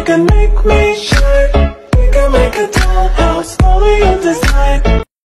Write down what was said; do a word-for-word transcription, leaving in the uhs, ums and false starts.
can make me shine. We can make a dollhouse, follow your design.